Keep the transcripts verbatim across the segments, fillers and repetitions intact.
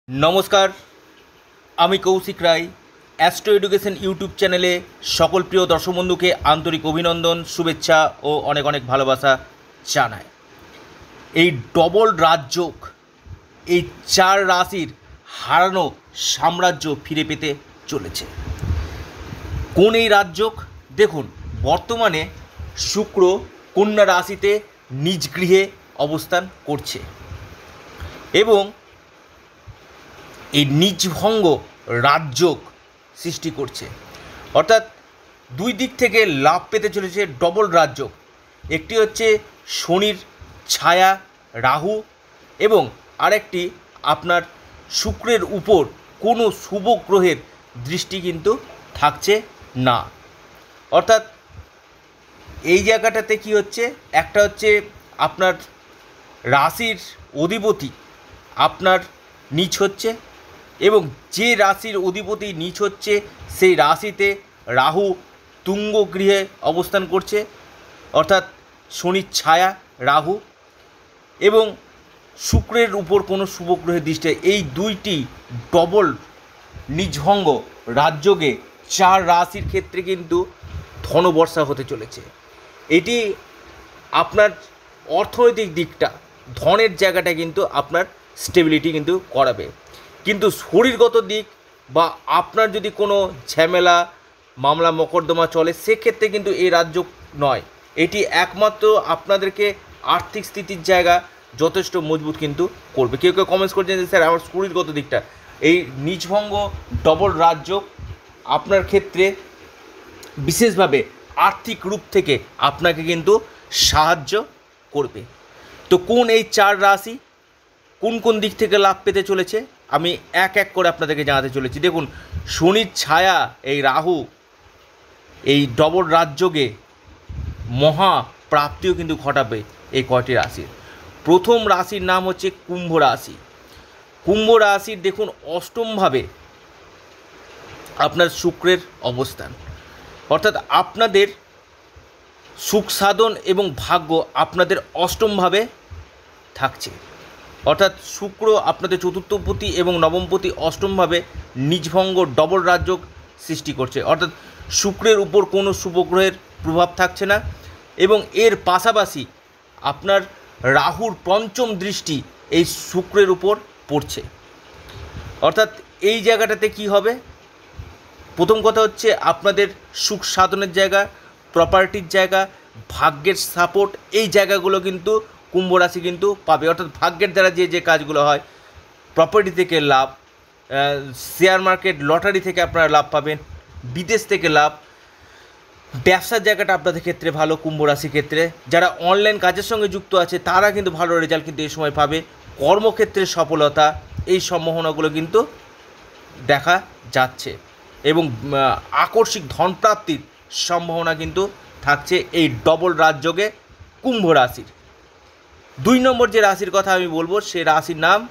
নমস্কার, আমি Koushik Roy. Astro education YouTube চ্যানেলে সকল প্রিয় দর্শক বন্ধুকে আন্তরিক অভিনন্দন, শুভেচ্ছা ও অনেক অনেক ভালোবাসা জানায়। এই ডবল রাজযোগ, এই চার রাশির হারানো সাম্রাজ্য ফিরে পেতে চলেছে। কোন এই রাজযোগ? দেখুন, বর্তমানে শুক্র কন্যা রাশিতে নিজ গৃহে অবস্থান করছে এবং এই নিজভঙ্গ রাজযোগ সৃষ্টি করছে, অর্থাৎ দুই দিক থেকে লাভ পেতে চলেছে ডবল রাজযোগ। একটি হচ্ছে শনির ছায়া রাহু এবং আরেকটি আপনার শুক্রের উপর কোনো শুভ গ্রহের দৃষ্টি কিন্তু থাকছে না। অর্থাৎ এই জায়গাটাতে কি হচ্ছে, একটা হচ্ছে আপনার রাশির অধিপতি আপনার নীচ হচ্ছে এবং যে রাশির অধিপতি নীচ হচ্ছে সেই রাশিতে রাহু তুঙ্গ গৃহে অবস্থান করছে, অর্থাৎ শনির ছায়া রাহু এবং শুক্রের উপর কোনো শুভগ্রহের দৃষ্টি। এই দুইটি ডবল নিজভঙ্গ রাজযোগে চার রাশির ক্ষেত্রে কিন্তু ধনবর্ষা হতে চলেছে। এটি আপনার অর্থনৈতিক দিকটা, ধনের জায়গাটা কিন্তু আপনার স্টেবিলিটি কিন্তু করাবে, কিন্তু শরীরগত দিক বা আপনার যদি কোনো ঝামেলা মামলা মকদ্দমা চলে সেক্ষেত্রে কিন্তু এই রাজযোগ নয়। এটি একমাত্র আপনাদেরকে আর্থিক স্থিতির জায়গা যথেষ্ট মজবুত কিন্তু করবে। কেউ কেউ কমেন্টস করছেন যে স্যার আমার শরীরগত দিকটা, এই নিজভঙ্গ ডবল রাজযোগ আপনার ক্ষেত্রে বিশেষভাবে আর্থিক রূপ থেকে আপনাকে কিন্তু সাহায্য করবে। তো কোন এই চার রাশি কোন কোন দিক থেকে লাভ পেতে চলেছে আমি এক এক করে আপনাদেরকে জানাতে চলেছি। দেখুন, শনির ছায়া এই রাহু এই ডবল রাজযোগে মহা প্রাপ্তিও কিন্তু ঘটাবে এই কয়টি রাশির। প্রথম রাশির নাম হচ্ছে কুম্ভ রাশি। কুম্ভ রাশির দেখুন অষ্টমভাবে আপনার শুক্রের অবস্থান, অর্থাৎ আপনাদের সুখ সাধন এবং ভাগ্য আপনাদের অষ্টমভাবে থাকছে, অর্থাৎ শুক্র আপনাদের চতুর্থপতি এবং নবমপতি অষ্টমভাবে নিজভঙ্গ ডবল রাজযোগ সৃষ্টি করছে, অর্থাৎ শুক্রের উপর কোনো শুভগ্রহের প্রভাব থাকছে না এবং এর পাশাপাশি আপনার রাহুর পঞ্চম দৃষ্টি এই শুক্রের উপর পড়ছে। অর্থাৎ এই জায়গাটাতে কি হবে, প্রথম কথা হচ্ছে আপনাদের সুখ সাধনের জায়গা, প্রপার্টির জায়গা, ভাগ্যের সাপোর্ট, এই জায়গাগুলো কিন্তু কুম্ভ রাশি কিন্তু পাবে। অর্থাৎ ভাগ্যের দ্বারা যে যে কাজগুলো হয়, প্রপার্টি থেকে লাভ, শেয়ার মার্কেট লটারি থেকে আপনারা লাভ পাবেন, বিদেশ থেকে লাভ, ব্যবসার জায়গাটা আপনাদের ক্ষেত্রে ভালো। কুম্ভ রাশির ক্ষেত্রে যারা অনলাইন কাজের সঙ্গে যুক্ত আছে তারা কিন্তু ভালো রেজাল্ট কিন্তু এই সময় পাবে। কর্মক্ষেত্রে সফলতা, এই সম্ভাবনাগুলো কিন্তু দেখা যাচ্ছে এবং আকস্মিক ধনপ্রাপ্তির সম্ভাবনা কিন্তু থাকছে এই ডবল রাজযোগে কুম্ভ রাশির। দুই নম্বর যে রাশির কথা আমি বলবো সে রাশির নাম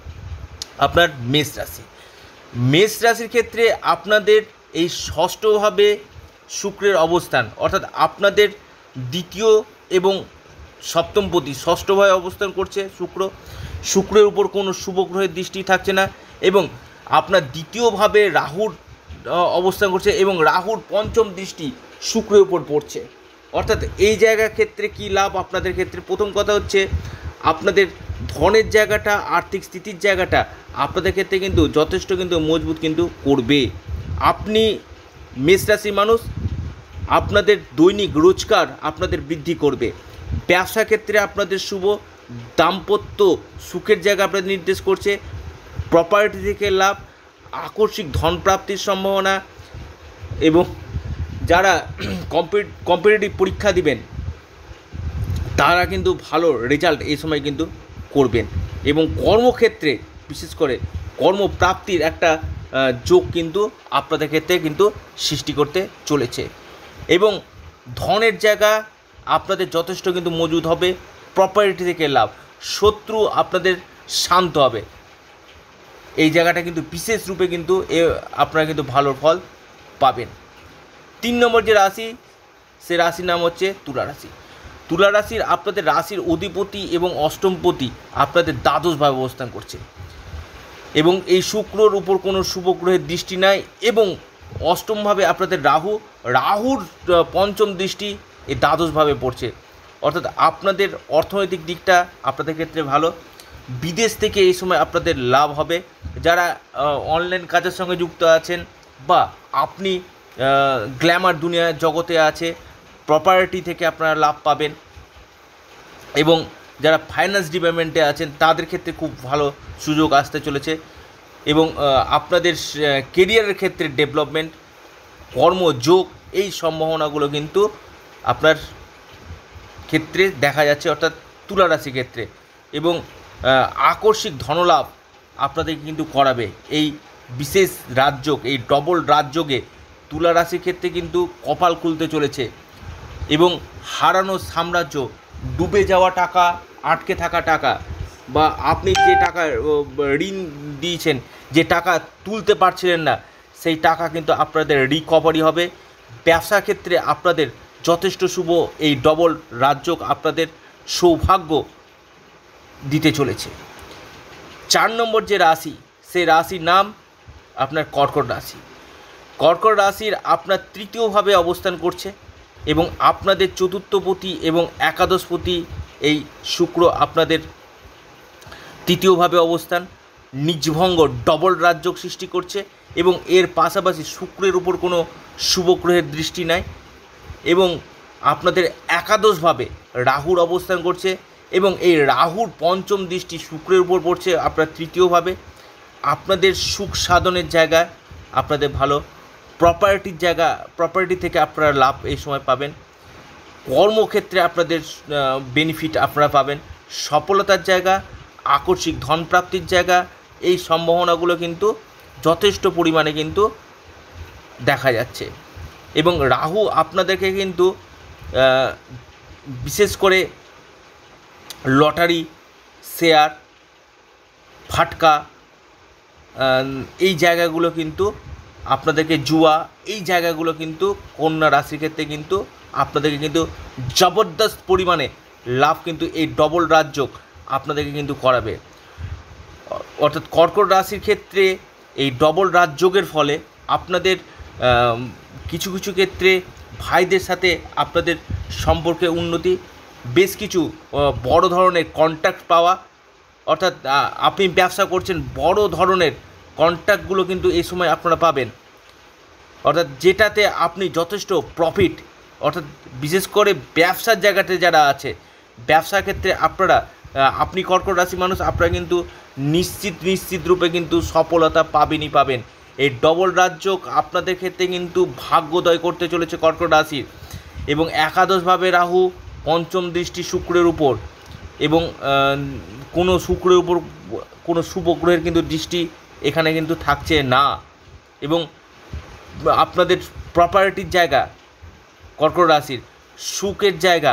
আপনার মেষ রাশি। মেষ রাশির ক্ষেত্রে আপনাদের এই ষষ্ঠভাবে শুক্রের অবস্থান, অর্থাৎ আপনাদের দ্বিতীয় এবং সপ্তমপতি ষষ্ঠভাবে অবস্থান করছে শুক্র। শুক্রের উপর কোনো শুভগ্রহের দৃষ্টি থাকছে না এবং আপনার দ্বিতীয়ভাবে রাহুর অবস্থান করছে এবং রাহুর পঞ্চম দৃষ্টি শুক্রের উপর পড়ছে। অর্থাৎ এই জায়গার ক্ষেত্রে কি লাভ আপনাদের ক্ষেত্রে, প্রথম কথা হচ্ছে আপনাদের ধনের জায়গাটা, আর্থিক স্থিতির জায়গাটা আপনাদের ক্ষেত্রে কিন্তু যথেষ্ট কিন্তু মজবুত কিন্তু করবে। আপনি মেষ রাশির মানুষ, আপনাদের দৈনিক রোজগার আপনাদের বৃদ্ধি করবে। ব্যবসা ক্ষেত্রে আপনাদের শুভ, দাম্পত্য সুখের জায়গা আপনাদের নির্দেশ করছে, প্রপার্টি থেকে লাভ, আকস্মিক ধনপ্রাপ্তির সম্ভাবনা এবং যারা কম্পিটিটিভ পরীক্ষা দিবেন তারা কিন্তু ভালো রেজাল্ট এই সময় কিন্তু করবেন এবং কর্মক্ষেত্রে বিশেষ করে কর্মপ্রাপ্তির একটা যোগ কিন্তু আপনাদের ক্ষেত্রে কিন্তু সৃষ্টি করতে চলেছে এবং ধনের জায়গা আপনাদের যথেষ্ট কিন্তু মজুদ হবে। প্রপার্টি থেকে লাভ, শত্রু আপনাদের শান্ত হবে, এই জায়গাটা কিন্তু বিশেষ রূপে কিন্তু এ আপনারা কিন্তু ভালো ফল পাবেন। তিন নম্বর যে রাশি সে রাশির নাম হচ্ছে তুলা রাশি। তুলা রাশির আপনাদের রাশির অধিপতি এবং অষ্টমপতি আপনাদের দ্বাদশভাবে অবস্থান করছে। এবং এই শুক্রর উপর কোনো শুভ গ্রহের দৃষ্টি নাই এবং অষ্টমভাবে আপনাদের রাহু রাহুর পঞ্চম দৃষ্টি এই দ্বাদশভাবে পড়ছে, অর্থাৎ আপনাদের অর্থনৈতিক দিকটা আপনাদের ক্ষেত্রে ভালো। বিদেশ থেকে এই সময় আপনাদের লাভ হবে। যারা অনলাইন কাজের সঙ্গে যুক্ত আছেন বা আপনি গ্ল্যামার দুনিয়ার জগতে আছে, প্রপার্টি থেকে আপনারা লাভ পাবেন। এবং যারা ফাইন্যান্স ডিপার্টমেন্টে আছেন তাদের ক্ষেত্রে খুব ভালো সুযোগ আসতে চলেছে এবং আপনাদের কেরিয়ারের ক্ষেত্রে ডেভেলপমেন্ট, কর্মযোগ, এই সম্ভাবনাগুলো কিন্তু আপনার ক্ষেত্রে দেখা যাচ্ছে, অর্থাৎ তুলা রাশির ক্ষেত্রে। এবং আকস্মিক ধনলাভ আপনাদেরকে কিন্তু করাবে এই বিশেষ রাজযোগ, এই ডবল রাজযোগে তুলা রাশির ক্ষেত্রে কিন্তু কপাল খুলতে চলেছে এবং হারানো সাম্রাজ্য, ডুবে যাওয়া টাকা, আটকে থাকা টাকা বা আপনি যে টাকা ঋণ দিয়েছেন, যে টাকা তুলতে পারছিলেন না, সেই টাকা কিন্তু আপনাদের রিকভারি হবে। ব্যবসা ক্ষেত্রে আপনাদের যথেষ্ট শুভ এই ডবল রাজযোগ আপনাদের সৌভাগ্য দিতে চলেছে। চার নম্বর যে রাশি, সেই রাশির নাম আপনার কর্কট রাশি। কর্কট রাশির আপনার তৃতীয়ভাবে অবস্থান করছে এবং আপনাদের চতুর্থপতি এবং একাদশপতি এই শুক্র আপনাদের তৃতীয়ভাবে অবস্থান, নিজভঙ্গ ডবল রাজযোগ সৃষ্টি করছে এবং এর পাশাপাশি শুক্রের উপর কোনো শুভ গ্রহের দৃষ্টি নাই এবং আপনাদের একাদশভাবে রাহুর অবস্থান করছে এবং এই রাহুর পঞ্চম দৃষ্টি শুক্রের উপর পড়ছে আপনার তৃতীয়ভাবে। আপনাদের সুখ সাধনের জায়গা আপনাদের ভালো, প্রপার্টির জায়গা, প্রপার্টি থেকে আপনারা লাভ এই সময় পাবেন। কর্মক্ষেত্রে আপনাদের বেনিফিট আপনারা পাবেন, সফলতার জায়গা, আকস্মিক ধন প্রাপ্তির জায়গা, এই সম্ভাবনাগুলো কিন্তু যথেষ্ট পরিমাণে কিন্তু দেখা যাচ্ছে। এবং রাহু আপনাদেরকে কিন্তু বিশেষ করে লটারি, শেয়ার, ফাটকা, এই জায়গাগুলো কিন্তু আপনাদেরকে, জুয়া, এই জায়গাগুলো কিন্তু কন্যা রাশির ক্ষেত্রে কিন্তু আপনাদেরকে কিন্তু জবরদস্ত পরিমাণে লাভ কিন্তু এই ডবল রাজযোগ আপনাদেরকে কিন্তু করাবে। অর্থাৎ কর্কট রাশির ক্ষেত্রে এই ডবল রাজযোগের ফলে আপনাদের কিছু কিছু ক্ষেত্রে ভাইদের সাথে আপনাদের সম্পর্কে উন্নতি, বেশ কিছু বড় ধরনের কন্ট্যাক্ট পাওয়া, অর্থাৎ আপনি ব্যবসা করছেন, বড় ধরনের কন্ট্যাক্টগুলো কিন্তু এই সময় আপনারা পাবেন, অর্থাৎ যেটাতে আপনি যথেষ্ট প্রফিট, অর্থাৎ বিশেষ করে ব্যবসার জায়গাতে যারা আছে, ব্যবসার ক্ষেত্রে আপনারা, আপনি কর্কট রাশি মানুষ, আপনারা কিন্তু নিশ্চিত নিশ্চিত রূপে কিন্তু সফলতা পাবেনই পাবেন। এই ডবল রাজযোগ আপনাদের ক্ষেত্রে কিন্তু ভাগ্যোদয় করতে চলেছে কর্কট রাশির। এবং একাদশভাবে রাহু, পঞ্চম দৃষ্টি শুক্রের উপর এবং কোনো শুক্রের উপর কোনো শুভ গ্রহের কিন্তু দৃষ্টি এখানে কিন্তু থাকছে না। এবং আপনাদের প্রপার্টির জায়গা, কর্কট রাশির সুখের জায়গা,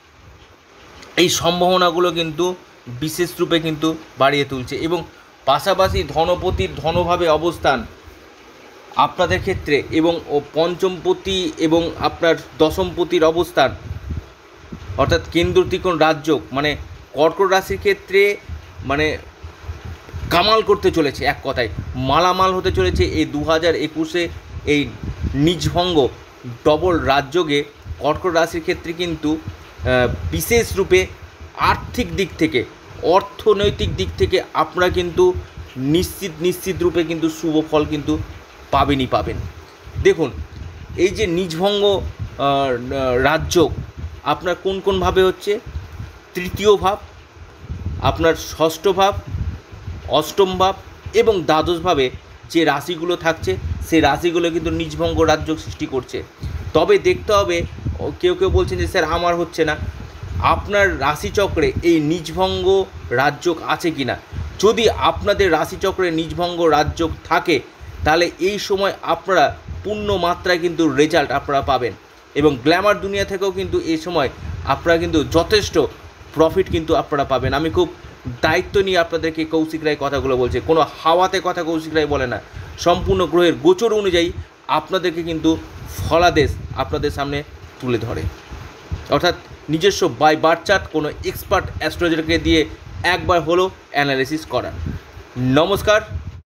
এই সম্ভাবনাগুলো কিন্তু বিশেষ রূপে কিন্তু বাড়িয়ে তুলছে। এবং পাশাপাশি ধনপতির ধনভাবে অবস্থান আপনাদের ক্ষেত্রে এবং ও পঞ্চমপতি এবং আপনার দশমপতির অবস্থান, অর্থাৎ কেন্দ্র ত্রিকোণ রাজযোগ, মানে কর্কট রাশির ক্ষেত্রে মানে কামাল করতে চলেছে, এক কথায় মালামাল হতে চলেছে এই দু হাজার একুশে এই নিজভঙ্গ ডবল রাজযোগে। কর্কট রাশির ক্ষেত্রে কিন্তু বিশেষ রূপে আর্থিক দিক থেকে, অর্থনৈতিক দিক থেকে আপনারা কিন্তু নিশ্চিত নিশ্চিত রূপে কিন্তু শুভ ফল কিন্তু পাবেনই পাবেন। দেখুন, এই যে নিজভঙ্গ রাজযোগ আপনার কোন কোন ভাবে হচ্ছে, তৃতীয় ভাব, আপনার ষষ্ঠ ভাব, অষ্টম ভাব এবং দ্বাদশভাবে যে রাশিগুলো থাকছে, সেই রাশিগুলো কিন্তু নিজভঙ্গ রাজযোগ সৃষ্টি করছে। তবে দেখতে হবে, কেউ কেউ বলছেন যে স্যার আমার হচ্ছে না, আপনার রাশিচক্রে এই নিজভঙ্গ রাজযোগ আছে কি না। যদি আপনাদের রাশিচক্রে নিজভঙ্গ রাজযোগ থাকে তাহলে এই সময় আপনারা পূর্ণ মাত্রায় কিন্তু রেজাল্ট আপনারা পাবেন এবং গ্ল্যামার দুনিয়া থেকেও কিন্তু এই সময় আপনারা কিন্তু যথেষ্ট প্রফিট কিন্তু আপনারা পাবেন। আমি খুব দায়িত্ব নিয়ে আপনাদেরকে কৌশিক রায় কথাগুলো বলছে, কোনো হাওয়াতে কথা কৌশিক রায় বলে না, সম্পূর্ণ গ্রহের গোচর অনুযায়ী আপনাদেরকে কিন্তু ফলাদেশ আপনাদের সামনে তুলে ধরে, অর্থাৎ নিজস্ব বাই বার্থ চার্ট কোনো এক্সপার্ট অ্যাস্ট্রোলজারকে দিয়ে একবার হলো অ্যানালিসিস করার। নমস্কার।